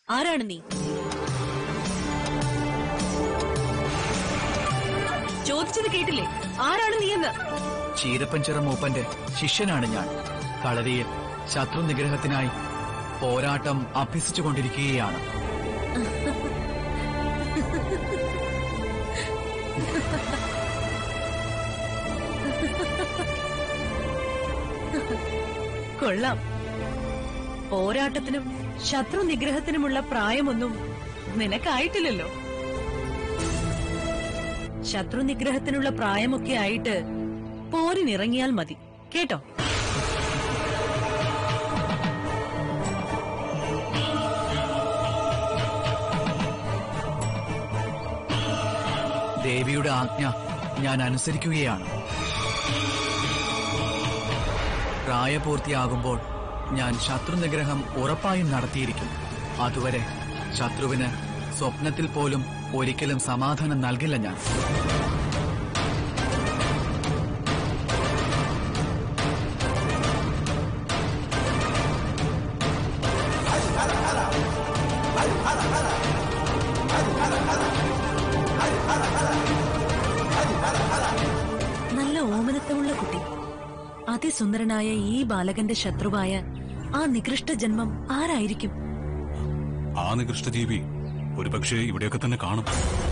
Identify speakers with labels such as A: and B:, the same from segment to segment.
A: ആരാണ് നീ? ചോദിച്ചത് കേട്ടില്ലേ? ആരാണ് നീ എന്ന്?
B: ചീരപ്പഞ്ചിറ മൂപ്പന്റെ ശിഷ്യനാണ് ഞാൻ. കളരിയിൽ ശത്രു നിഗ്രഹത്തിനായി പോരാട്ടം അഭ്യസിച്ചുകൊണ്ടിരിക്കുകയാണ്.
A: കൊള്ളാം. പോരാട്ടത്തിനും ശത്രു നിഗ്രഹത്തിനുമുള്ള പ്രായമൊന്നും നിനക്കായിട്ടില്ലല്ലോ. ശത്രു നിഗ്രഹത്തിനുള്ള പ്രായമൊക്കെ ആയിട്ട് പോരിനിറങ്ങിയാൽ മതി കേട്ടോ.
B: ദേവിയുടെ ആജ്ഞ ഞാൻ അനുസരിക്കുകയാണ്. പ്രായപൂർത്തിയാകുമ്പോൾ ഞാൻ ശത്രുനിഗ്രഹം ഉറപ്പായും നടത്തിയിരിക്കും. അതുവരെ ശത്രുവിന് സ്വപ്നത്തിൽ പോലും ഒരിക്കലും സമാധാനം നൽകില്ല ഞാൻ.
A: നല്ല ഓമനത്തമുള്ള കുട്ടി. അതിസുന്ദരനായ ഈ ബാലകന്റെ ശത്രുവായ ആ നികൃഷ്ട ജന്മം ആരായിരിക്കും?
C: ആ നികൃഷ്ട ജീവി ഒരുപക്ഷെ ഇവിടെയൊക്കെ തന്നെ കാണും.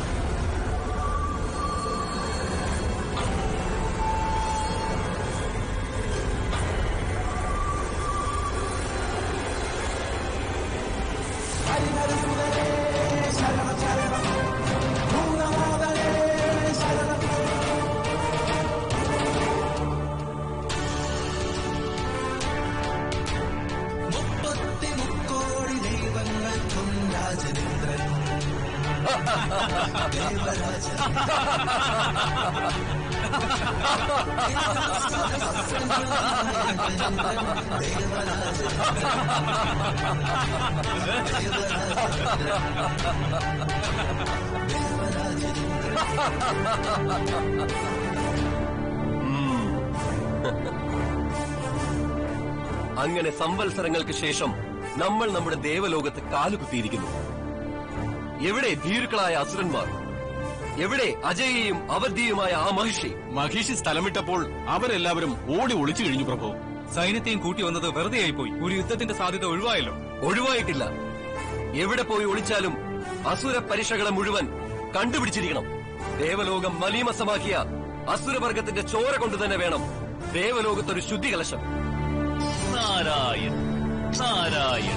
D: അങ്ങനെ സംവത്സരങ്ങൾക്ക് ശേഷം നമ്മൾ നമ്മുടെ ദേവലോകത്ത് കാലുകുത്തിയിരിക്കുന്നു. എവിടെ ധീരുക്കളായ അസുരന്മാർ? എവിടെ അജയയും അവധിയുമായ ആ മഹിഷി?
C: മഹിഷി സ്ഥലം വിട്ടപ്പോൾ അവരെല്ലാവരും ഓടി ഒളിച്ചു കഴിഞ്ഞു പ്രഭു.
E: സൈന്യത്തെയും കൂട്ടി വന്നത് വെറുതെ ആയിപ്പോയി. ഒരു യുദ്ധത്തിന്റെ സാധ്യത ഒഴിവായല്ലോ.
D: ഒഴിവായിട്ടില്ല. എവിടെ പോയി ഒളിച്ചാലും അസുര പരീക്ഷകളെ മുഴുവൻ കണ്ടുപിടിച്ചിരിക്കണം. ദേവലോകം മലീമസമാക്കിയ അസുരവർഗത്തിന്റെ ചോര കൊണ്ട് തന്നെ വേണം ദേവലോകത്തൊരു ശുദ്ധി കലശം.
E: നാരായൺ നാരായൺ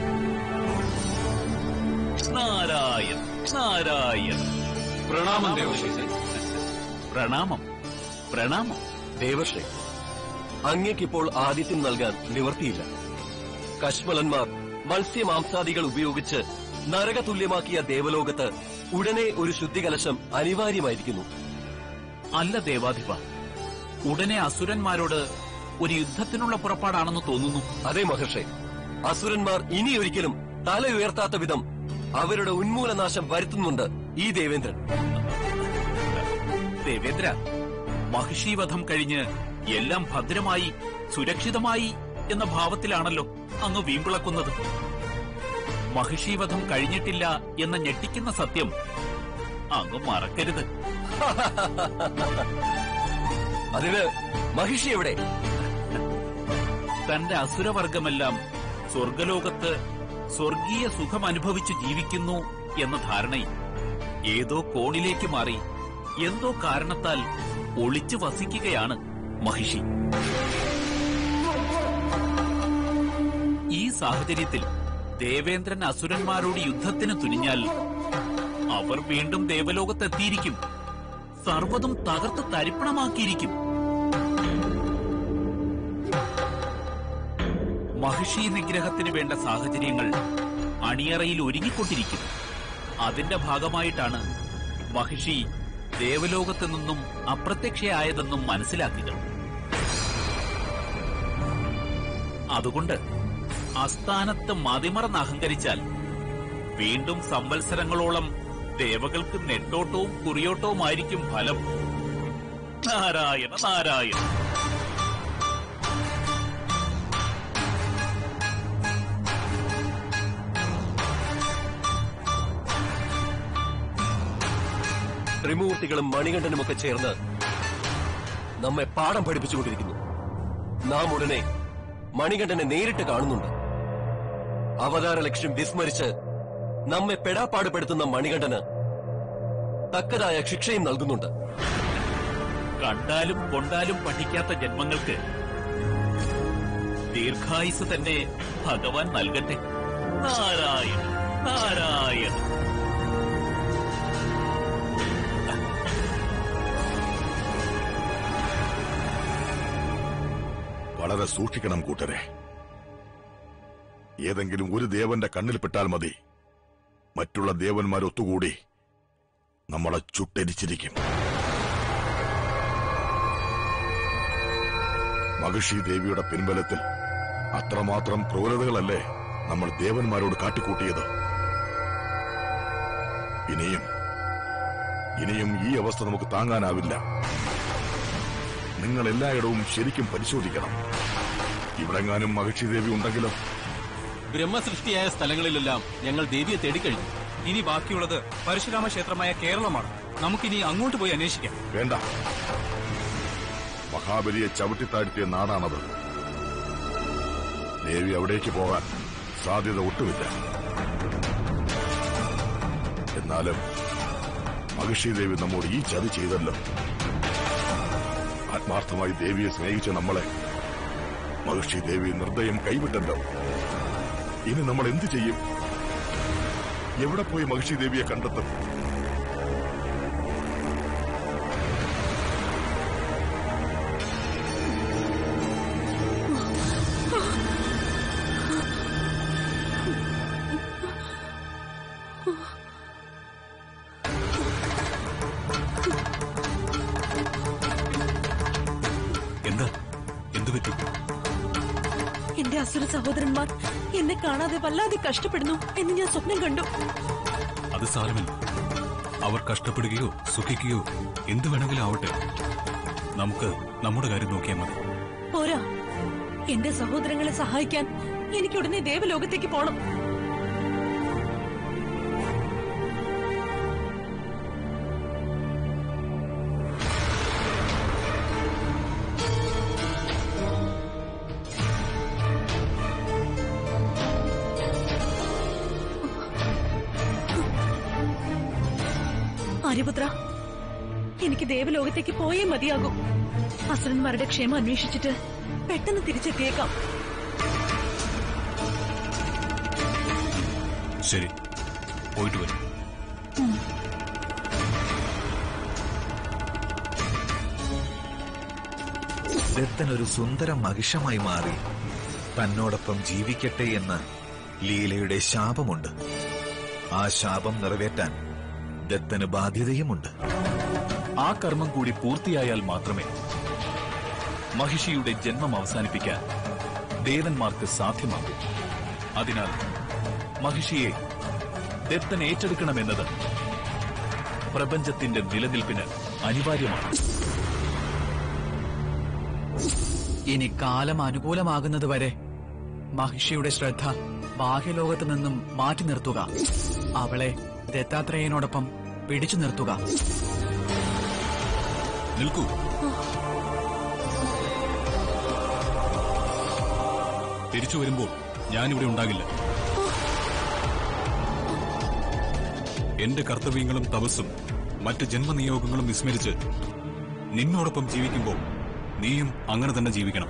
E: നാരായൺ നാരായൺ.
C: പ്രണാമം ദേവശ്രീ.
E: പ്രണാമം പ്രണാമം
D: ദേവശ്രീ, അങ്ങേക്കിപ്പോൾ ആതിഥ്യം നൽകാൻ നിവർത്തിയില്ല. കശ്മലന്മാർ മത്സ്യമാംസാദികൾ ഉപയോഗിച്ച് നരകതുല്യമാക്കിയ ദേവലോകത്ത് ഉടനെ ഒരു ശുദ്ധികലശം അനിവാര്യമായിരിക്കുന്നു.
E: അല്ല ദേവാധിപ, ഉടനെ അസുരന്മാരോട് ഒരു യുദ്ധത്തിനുള്ള പുറപ്പാടാണെന്ന് തോന്നുന്നു.
D: അതെ മഹർഷേ, അസുരന്മാർ ഇനിയൊരിക്കലും തല ഉയർത്താത്ത വിധം അവരുടെ ഉന്മൂലനാശം വരുത്തുന്നുണ്ട് ഈ ദേവേന്ദ്രൻ.
E: ദേവേന്ദ്ര, മഹിഷീവധം കഴിഞ്ഞ് എല്ലാം ഭദ്രമായി സുരക്ഷിതമായി എന്ന ഭാവത്തിലാണല്ലോ അങ്ങ് വീമ്പിളക്കുന്നത്. മഹിഷീവധം കഴിഞ്ഞിട്ടില്ല എന്ന ഞെട്ടിക്കുന്ന സത്യം അങ്ങ് മറക്കരുത്.
D: അതിന് മഹിഷി എവിടെ?
E: തന്റെ അസുരവർഗമെല്ലാം സ്വർഗലോകത്ത് സ്വർഗീയ സുഖം അനുഭവിച്ചു ജീവിക്കുന്നു എന്ന ധാരണയിൽ ഏതോ കോണിലേക്ക് മാറി എന്തോ കാരണത്താൽ ഒളിച്ചു വസിക്കുകയാണ് മഹിഷി. ഈ സാഹചര്യത്തിൽ ദേവേന്ദ്രൻ അസുരന്മാരോട് യുദ്ധത്തിന് തുനിഞ്ഞാൽ അവർ വീണ്ടും ദേവലോകത്തെത്തിയിരിക്കും. സർവ്വതും തകർത്ത് തരിപ്പണമാക്കിയിരിക്കും. മഹിഷി നിഗ്രഹത്തിന് വേണ്ട സാഹചര്യങ്ങൾ അണിയറയിൽ ഒരുങ്ങിക്കൊണ്ടിരിക്കുന്നു. അതിന്റെ ഭാഗമായിട്ടാണ് മഹിഷി ദേവലോകത്തു നിന്നും അപ്രത്യക്ഷയായതെന്നും മനസ്സിലാക്കുക. അതുകൊണ്ട് അസ്ഥാനത്ത് മതിമറന്ന് അഹങ്കരിച്ചാൽ വീണ്ടും സംവത്സരങ്ങളോളം ദേവകൾക്ക് നെട്ടോട്ടവും കുറിയോട്ടവുമായിരിക്കും ഫലം. നാരായണ നാരായണ.
D: ത്രിമൂർത്തികളും മണികണ്ഠനുമൊക്കെ ചേർന്ന് നമ്മെ പാഠം പഠിപ്പിച്ചുകൊണ്ടിരിക്കുന്നു. നാം ഉടനെ മണികണ്ഠനെ നേരിട്ട് കാണുന്നുണ്ട്. അവതാര ലക്ഷ്യം വിസ്മരിച്ച് നമ്മെ പെടാപ്പാടുപെടുത്തുന്ന മണികണ്ഠന് തക്കതായ ശിക്ഷയും നൽകുന്നുണ്ട്.
E: കണ്ടാലും കൊണ്ടാലും പഠിക്കാത്ത ജന്മങ്ങൾക്ക് ദീർഘായുസ് തന്നെ ഭഗവാൻ നൽകട്ടെ. നാരായണ നാരായണ.
F: വളരെ സൂക്ഷിക്കണം കൂട്ടരെ. ഏതെങ്കിലും ഒരു ദേവന്റെ കണ്ണിൽപ്പെട്ടാൽ മതി, മറ്റുള്ള ദേവന്മാരൊത്തുകൂടി നമ്മളെ ചുട്ടരിച്ചിരിക്കും. മഹിഷി ദേവിയുടെ പിൻബലത്തിൽ അത്രമാത്രം ക്രൂരതകളല്ലേ നമ്മൾ ദേവന്മാരോട് കാട്ടിക്കൂട്ടിയത്. ഇനിയും ഈ അവസ്ഥ നമുക്ക് താങ്ങാനാവില്ല. നിങ്ങൾ എല്ലായിടവും ശരിക്കും പരിശോധിക്കണം. ഇവിടെങ്ങാനും മഹിഷി ദേവി ഉണ്ടെങ്കിലോ?
G: ബ്രഹ്മസൃഷ്ടിയായ സ്ഥലങ്ങളിലെല്ലാം ഞങ്ങൾ ദേവിയെ തേടിക്കഴിഞ്ഞു. ഇനി ബാക്കിയുള്ളത് പരശുരാമ ക്ഷേത്രമായ കേരളമാണ്. നമുക്കിനി അങ്ങോട്ട് പോയി അന്വേഷിക്കാം.
F: വേണ്ട, മഹാബലിയെ ചവിട്ടിത്താഴ്ത്തിയ നാടാണത്. ദേവി അവിടേക്ക് പോകാൻ സാധ്യത ഒട്ടുമില്ല. എന്നാലും മഹിഷി ദേവി നമ്മോട് ഈ ചതി ചെയ്തല്ലോ. ആത്മാർത്ഥമായി ദേവിയെ സ്നേഹിച്ച നമ്മളെ മഹിഷി ദേവി നിർദ്ദയം കൈവിട്ടല്ലോ. ഇനി നമ്മൾ എന്തു ചെയ്യും? എവിടെ പോയി മഹിഷി ദേവിയെ കണ്ടെത്തും?
A: എന്റെ അസുര സഹോദരന്മാർ എന്നെ കാണാതെ വല്ലാതെ കഷ്ടപ്പെടുന്നു എന്ന് ഞാൻ സ്വപ്നം കണ്ടു.
C: അത് സാരമില്ല. അവർ കഷ്ടപ്പെടുകയോ സുഖിക്കുകയോ എന്തു വേണമെങ്കിലും ആവട്ടെ, നമുക്ക് നമ്മുടെ കാര്യം നോക്കിയാൽ മതി.
A: പോരാ, എന്റെ സഹോദരങ്ങളെ സഹായിക്കാൻ എനിക്കുടനെ ദേവലോകത്തേക്ക് പോണം. ആര്യപുത്ര, എനിക്ക് ദേവലോകത്തേക്ക് പോയേ മതിയാകും. അസുരന്മാരുടെ ക്ഷേമം അന്വേഷിച്ചിട്ട് പെട്ടെന്ന് തിരിച്ചെത്തിയേക്കാം.
C: ശരി, പോയിട്ട് വരും.
H: ദത്തനൊരു സുന്ദര മഹിഷമായി മാറി തന്നോടൊപ്പം ജീവിക്കട്ടെ എന്ന ലീലയുടെ ശാപമുണ്ട്. ആ ശാപം നിറവേറ്റാൻ ദത്തന് ബാധ്യതയുമുണ്ട്.
E: ആ കർമ്മം കൂടി പൂർത്തിയായാൽ മാത്രമേ മഹിഷിയുടെ ജന്മം അവസാനിപ്പിക്കാൻ ദേവന്മാർക്ക് സാധ്യമാകൂ. അതിനാൽ മഹിഷിയെ ദത്തൻ ഏറ്റെടുക്കണമെന്നത് പ്രപഞ്ചത്തിന്റെ നിലനിൽപ്പിന് അനിവാര്യമാണ്.
B: ഇനി കാലം അനുകൂലമാകുന്നതുവരെ മഹിഷിയുടെ ശ്രദ്ധ ബാഹ്യലോകത്തു നിന്നും മാറ്റി നിർത്തുക. അവളെ ദത്താത്രേയനോടൊപ്പം പിടിച്ചു നിർത്തുക.
C: നിൽക്കൂ. തിരിച്ചു വരുമ്പോൾ ഞാനിവിടെ ഉണ്ടാകില്ല. എന്റെ കർത്തവ്യങ്ങളും തപസ്സും മറ്റ് ജന്മനിയോഗങ്ങളും വിസ്മരിച്ച് നിന്നോടൊപ്പം ജീവിക്കുമ്പോൾ നീയും അങ്ങനെ തന്നെ ജീവിക്കണം.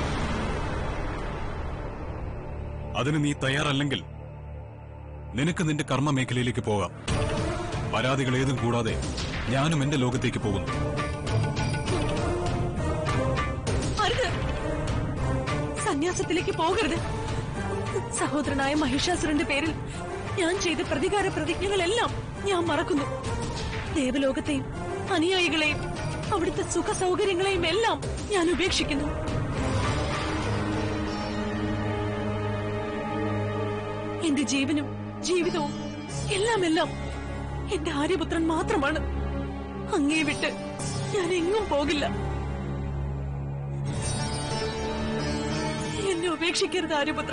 C: അതിന് നീ തയ്യാറല്ലെങ്കിൽ നിനക്ക് നിന്റെ കർമ്മ മേഖലയിലേക്ക് പോകാം. പരാതികൾ ഏതും കൂടാതെ ഞാനും എന്റെ ലോകത്തേക്ക് പോകുന്നു.
A: സന്യാസത്തിലേക്ക് പോകരുത്. സഹോദരനായ മഹിഷാസുരന്റെ പേരിൽ ഞാൻ ചെയ്ത പ്രതികാര പ്രതിജ്ഞകളെല്ലാം ഞാൻ മറക്കുന്നു. ദേവലോകത്തെയും അനുയായികളെയും അവിടുത്തെ സുഖ സൗകര്യങ്ങളെയും എല്ലാം ഞാൻ ഉപേക്ഷിക്കുന്നു. എന്റെ ജീവനും ജീവിതവും എല്ലാം എന്റെ ആര്യപുത്രൻ മാത്രമാണ്. അങ്ങേ വിട്ട് ഞാൻ എങ്ങും പോകില്ല. എന്നെ ഉപേക്ഷിക്കരുത് ആര്യപുത്ര.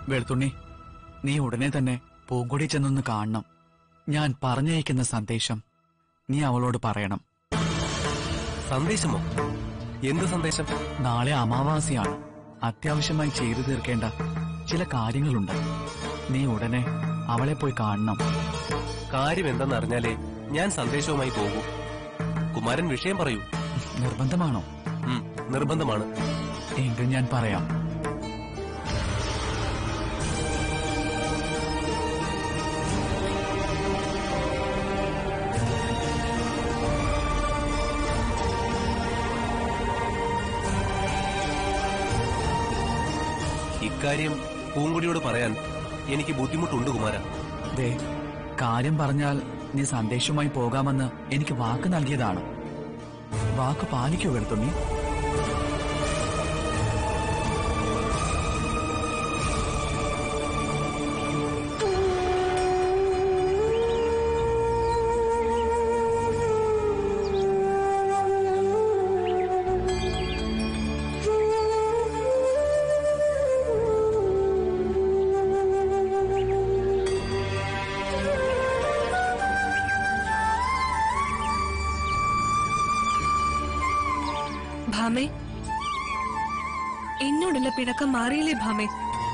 B: വെളുത്തുണ്ണി, നീ ഉടനെ തന്നെ പൂങ്കൊടി ചെന്നൊന്ന് കാണണം. ഞാൻ പറഞ്ഞയക്കുന്ന സന്ദേശം നീ അവളോട് പറയണം.
D: സന്ദേശമോ? എന്ത് സന്ദേശം?
B: നാളെ അമാവാസിയാണ്. അത്യാവശ്യമായി ചെയ്തു തീർക്കേണ്ട ചില കാര്യങ്ങളുണ്ട്. നീ ഉടനെ അവളെ പോയി കാണണം.
D: കാര്യം എന്തെന്നറിഞ്ഞാലേ ഞാൻ സന്ദേശവുമായി പോകൂ. കുമാരൻ വിഷയം പറയൂ.
B: നിർബന്ധമാണോ?
D: നിർബന്ധമാണ്.
B: എങ്കിൽ ഞാൻ പറയാം.
D: ഇക്കാര്യം പൂങ്കൊടിയോട് പറയാൻ എനിക്ക് ബുദ്ധിമുട്ടുണ്ട് കുമാര.
B: ദേ, കാര്യം പറഞ്ഞാൽ നീ സന്ദേശവുമായി പോകാമെന്ന് എനിക്ക് വാക്ക് നൽകിയതാണ്. വാക്ക് പാലിക്കൂ വെളുത്തുണ്ണി.
I: ഭാമേ, എന്നോടുള്ള പിണക്കം മാറിയില്ലേ ഭാമേ?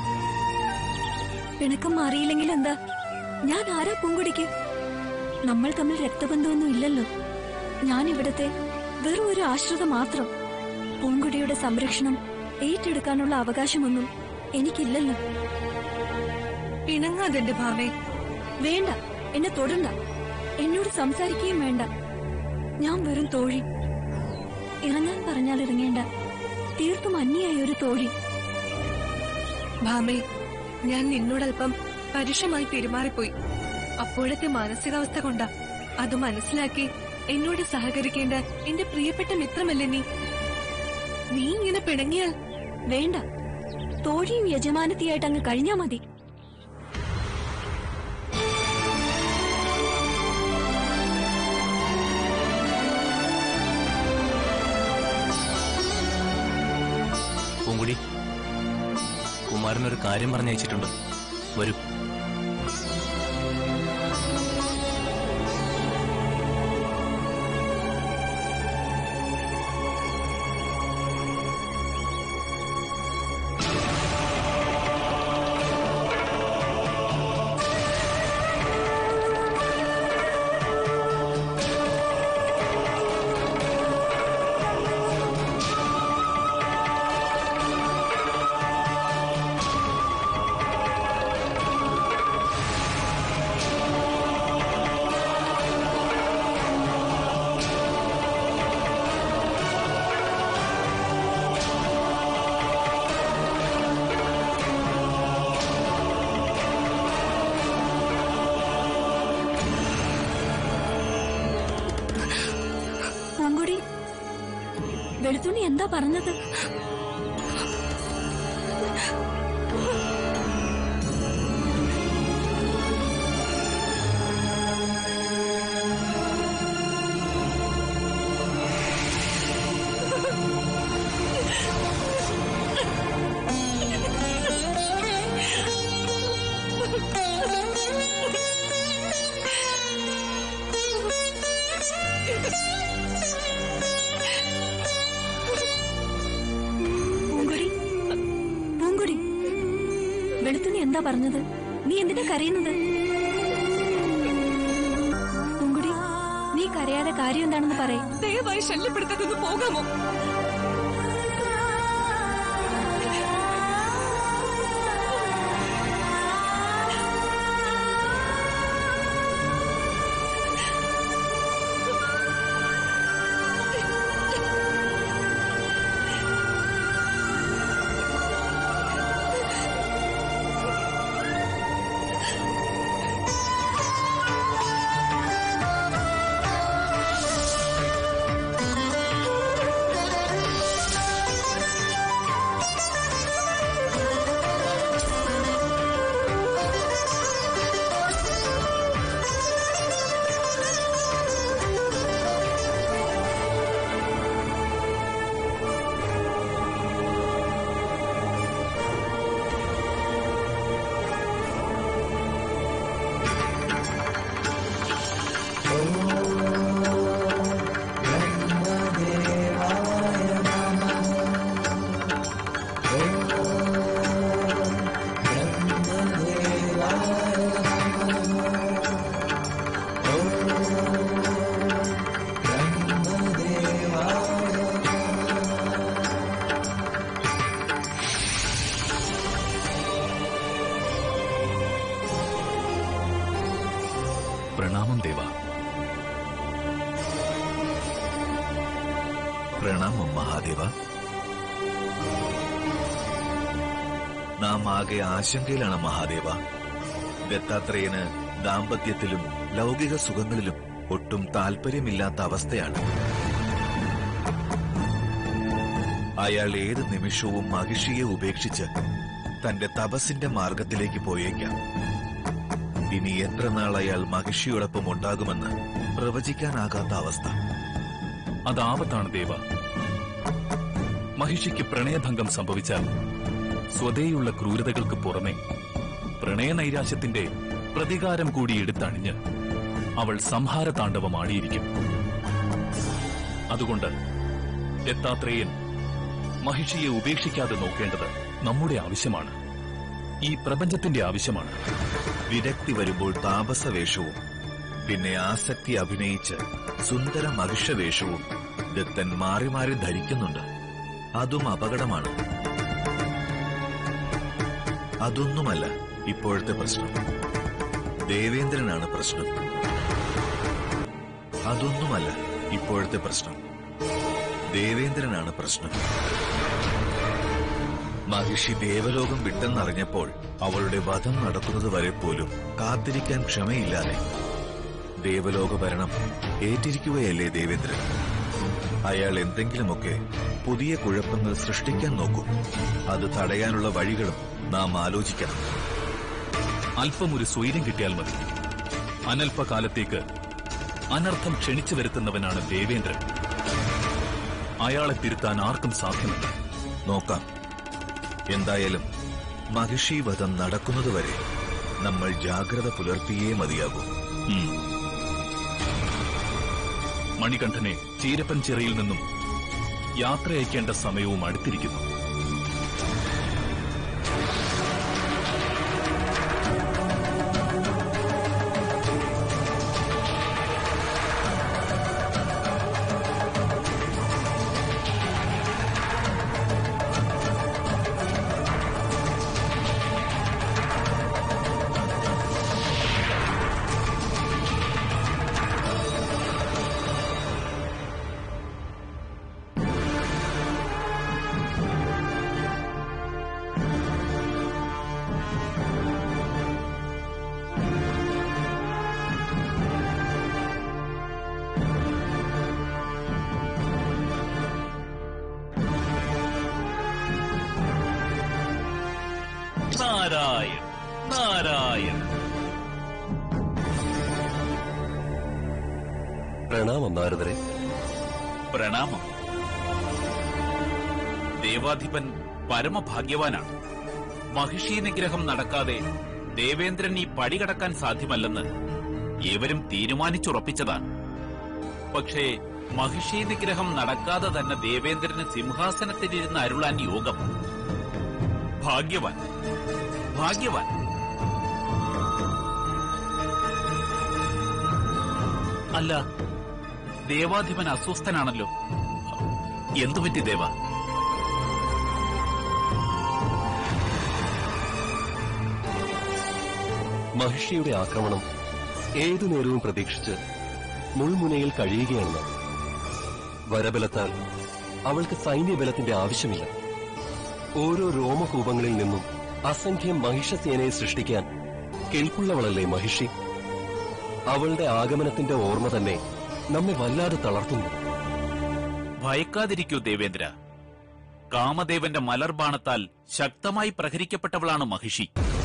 J: പിണക്കം മാറിയില്ലെങ്കിൽ എന്താ? ഞാൻ ആരാ പൂങ്കൊടിക്ക്? നമ്മൾ തമ്മിൽ രക്തബന്ധമൊന്നും ഇല്ലല്ലോ. ഞാൻ ഇവിടത്തെ വെറും ഒരു ആശ്രിത മാത്രം. പൂങ്കൊടിയുടെ സംരക്ഷണം ഏറ്റെടുക്കാനുള്ള അവകാശമൊന്നും എനിക്കില്ലല്ലോ.
I: പിണങ്ങാതെന്റെ ഭാമേ.
J: വേണ്ട, എന്നെ തൊടണ്ട. എന്നോട് സംസാരിക്കുകയും വേണ്ട. ഞാൻ വെറും തോഴി. ഇറങ്ങാൻ പറഞ്ഞാൽ ഇറങ്ങേണ്ട തീർത്തും അന്യായ ഒരു തോഴി.
I: ഭാമേ, ഞാൻ നിന്നോടൽപ്പം പരുഷമായി പെരുമാറിപ്പോയി. അപ്പോഴത്തെ മാനസികാവസ്ഥ കൊണ്ടാ. അത് മനസ്സിലാക്കി എന്നോട് സഹകരിക്കേണ്ട എന്റെ പ്രിയപ്പെട്ട മിത്രമല്ലേ നീ. നീ ഇങ്ങനെ പിണങ്ങിയാൽ
J: വേണ്ട. തോഴിയും യജമാനത്തിയായിട്ട് അങ്ങ് കഴിഞ്ഞാ മതി.
D: പൂങ്കുടി, കുമാരനൊരു കാര്യം പറഞ്ഞയച്ചിട്ടുണ്ട്. വരൂ.
J: വെളുത്തുണ്ണി എന്താ പറഞ്ഞത്? വെളുത്തുണ്ണി എന്താ പറഞ്ഞത്? നീ എന്തിനാ കരയുന്നത്? പൂങ്കുടി, നീ കരയാതെ കാര്യം എന്താണെന്ന് പറയേ.
I: ദയവായി ശല്യപ്പെടുത്താതെ പോകാമോ?
E: പ്രണാമം ദേവ.
H: പ്രണാമം മഹാദേവ. നാം ആകെ ആശങ്കയിലാണ് മഹാദേവ. ദത്താത്രേയന് ദാമ്പത്യത്തിലും ലൗകിക സുഖങ്ങളിലും ഒട്ടും താല്പര്യമില്ലാത്ത അവസ്ഥയാണ്. അയാൾ ഏത് നിമിഷവും മഹിഷിയെ ഉപേക്ഷിച്ച് തന്റെ തപസ്സിന്റെ മാർഗത്തിലേക്ക് പോയേക്കാം. ഇനി എത്ര നാൾ അയാൾ മഹിഷിയോടൊപ്പം ഉണ്ടാകുമെന്ന് പ്രവചിക്കാനാകാത്ത അവസ്ഥ.
E: അതാപത്താണ് ദേവ. മഹിഷിക്ക് പ്രണയഭംഗം സംഭവിച്ചാൽ സ്വതേയുള്ള ക്രൂരതകൾക്ക് പുറമെ പ്രണയനൈരാശ്യത്തിന്റെ പ്രതികാരം കൂടി എടുത്തണിഞ്ഞ് അവൾ സംഹാര താണ്ഡവമാടിയിരിക്കും. അതുകൊണ്ട് ദത്താത്രേയൻ മഹിഷിയെ ഉപേക്ഷിക്കാതെ നോക്കേണ്ടത് നമ്മുടെ ആവശ്യമാണ്, ഈ പ്രപഞ്ചത്തിന്റെ ആവശ്യമാണ്.
H: വിരക്തി വരുമ്പോൾ താപസവേഷവും പിന്നെ ആസക്തി അഭിനയിച്ച് സുന്ദര മഹിഷവേഷവും ദത്തൻ മാറി മാറി ധരിക്കുന്നുണ്ട്. അതും അപകടമാണ്. അതൊന്നുമല്ല ഇപ്പോഴത്തെ പ്രശ്നം. ദേവേന്ദ്രനാണ് പ്രശ്നം. അതൊന്നുമല്ല ഇപ്പോഴത്തെ പ്രശ്നം. ദേവേന്ദ്രനാണ് പ്രശ്നം. മഹിഷി ദേവലോകം വിട്ടെന്നറിഞ്ഞപ്പോൾ അവളുടെ വധം നടക്കുന്നത് വരെ പോലും കാത്തിരിക്കാൻ ക്ഷമയില്ലാതെ ദേവലോക ഭരണം ഏറ്റിരിക്കുകയല്ലേ ദേവേന്ദ്രൻ. അയാൾ എന്തെങ്കിലുമൊക്കെ പുതിയ കുഴപ്പങ്ങൾ സൃഷ്ടിക്കാൻ നോക്കും. അത് തടയാനുള്ള വഴികളും നാം ആലോചിക്കണം.
E: അല്പം ഒരു സ്വൈര്യം കിട്ടിയാൽ മതി. അനൽപകാലത്തേക്ക് അനർത്ഥം ക്ഷണിച്ചു വരുത്തുന്നവനാണ് ദേവേന്ദ്രൻ. അയാളെ തിരുത്താൻ ആർക്കും സാധ്യമല്ല.
H: നോക്കാം. എന്തായാലും മഹിഷി വധം നടക്കുന്നതുവരെ നമ്മൾ ജാഗ്രത പുലർത്തിയേ മതിയാകൂ.
E: മണികണ്ഠനെ ചീരപ്പൻ ചിറയിൽ നിന്നും യാത്രയക്കേണ്ട സമയവും അടുത്തിരിക്കുന്നു. നാരായൺ നാരായൺ.
D: പ്രണാമം നാരദരെ.
E: പ്രണാമം. ദേവാധിപൻ പരമഭാഗ്യവാനാണ്. മഹിഷി നിഗ്രഹം നടക്കാതെ ദേവേന്ദ്രൻ ഈ പടി കടക്കാൻ സാധ്യമല്ലെന്ന് ഏവരും തീരുമാനിച്ചുറപ്പിച്ചതാണ്. പക്ഷേ മഹിഷി നിഗ്രഹം നടക്കാതെ തന്നെ ദേവേന്ദ്രന് സിംഹാസനത്തിലിരുന്ന് അരുളാൻ യോഗം. ഭാഗ്യവാൻ, ഭാഗ്യവാൻ. അല്ല, ദേവാധിപൻ അസ്വസ്ഥനാണല്ലോ. എന്തുപറ്റി ദേവ?
D: മഹിഷിയുടെ ആക്രമണം ഏതു നേരവും പ്രതീക്ഷിച്ച് മുൾമുനയിൽ കഴിയുകയാണെന്ന്. വരബലത്താൽ അവൾക്ക് സൈന്യബലത്തിന്റെ ആവശ്യമില്ല. ഓരോ രോമകൂപങ്ങളിൽ നിന്നും അസംഖ്യം മഹിഷസേനയെ സൃഷ്ടിക്കാൻ കെൽപ്പുള്ളവളല്ലേ മഹിഷി. അവളുടെ ആഗമനത്തിന്റെ ഓർമ്മ തന്നെ നമ്മെ വല്ലാതെ തളർത്തുന്നു.
E: ഭയക്കാതിരിക്കൂ ദേവേന്ദ്ര. കാമദേവന്റെ മലർബാണത്താൽ ശക്തമായി പ്രഹരിക്കപ്പെട്ടവളാണ് മഹിഷി.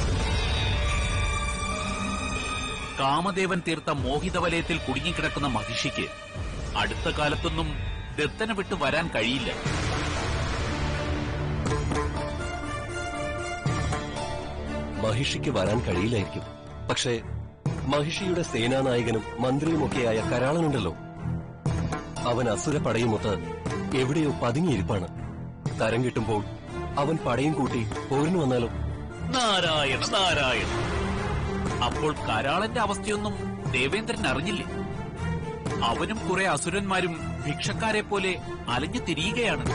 E: കാമദേവൻ തീർത്ത മോഹിതവലയത്തിൽ കുടുങ്ങിക്കിടക്കുന്ന മഹിഷിക്ക് അടുത്ത കാലത്തൊന്നും ദത്തനെ വിട്ടു വരാൻ കഴിയില്ല.
D: മഹിഷിക്ക് വരാൻ കഴിയില്ലായിരിക്കും. പക്ഷേ മഹിഷിയുടെ സേനാനായകനും മന്ത്രിയുമൊക്കെയായ കരാളനുണ്ടല്ലോ, അവൻ അസുര പടയുമൊത്ത് എവിടെയോ പതുങ്ങിയിരിപ്പാണ്. തരം കിട്ടുമ്പോൾ അവൻ പടയും കൂട്ടി പോരിന് വന്നാലോ?
E: നാരായണ നാരായണ. അപ്പോൾ കരാളന്റെ അവസ്ഥയൊന്നും ദേവേന്ദ്രൻ അറിഞ്ഞില്ലേ? അവനും കുറെ അസുരന്മാരും ഭിക്ഷക്കാരെ പോലെ അലഞ്ഞു തിരിയുകയാണ്.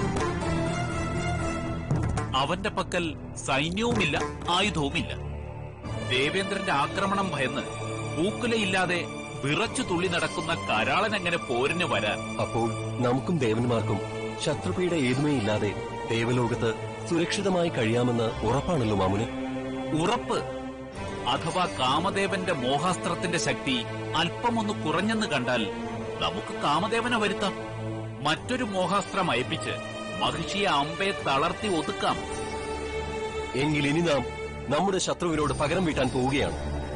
E: അവന്റെ പക്കൽ സൈന്യവുമില്ല, ആയുധവുമില്ല. ദേവേന്ദ്രന്റെ ആക്രമണം ഭയന്ന് പൂക്കുലയില്ലാതെ വിറച്ചു തുള്ളി നടക്കുന്ന കരാളൻ എങ്ങനെ പോരിന് വരാൻ?
D: അപ്പോൾ നമുക്കും ദേവന്മാർക്കും ശത്രുപീഠ ഏതുമേ ഇല്ലാതെ ദേവലോകത്ത് സുരക്ഷിതമായി കഴിയാമെന്ന് ഉറപ്പാണല്ലോ മാമുനെ.
E: ഉറപ്പ് അഥവാ കാമദേവന്റെ മോഹാസ്ത്രത്തിന്റെ ശക്തി അല്പമൊന്ന് കുറഞ്ഞെന്ന് കണ്ടാൽ നമുക്ക് കാമദേവനെ വരുത്താം. മറ്റൊരു മോഹാസ്ത്രം അയപ്പിച്ച് മഹിഷിയെ അമ്പയെ തളർത്തി ഒതുക്കാം.
D: എങ്കിൽ ഇനി നാം നമ്മുടെ ശത്രുവിനോട് പകരം വീട്ടാൻ പോവുകയാണ്.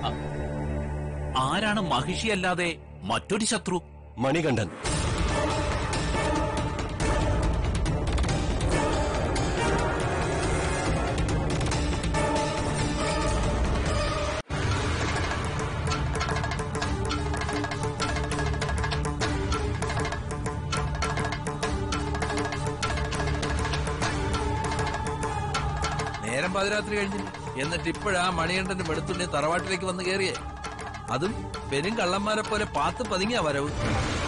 E: ആരാണ് മഹിഷിയല്ലാതെ മറ്റൊരു ശത്രു?
D: മണികണ്ഠൻ.
K: നേരം പാതിരാത്രി കഴിഞ്ഞു. എന്നിട്ട് ഇപ്പോഴാ മണികണ്ഠന്റെ വെളുത്തുണ്ണി തറവാട്ടിലേക്ക് വന്ന് കയറിയേ. അതും പെരും കള്ളന്മാരെ പോലെ പാത്ത് പതുങ്ങിയ വരവ്.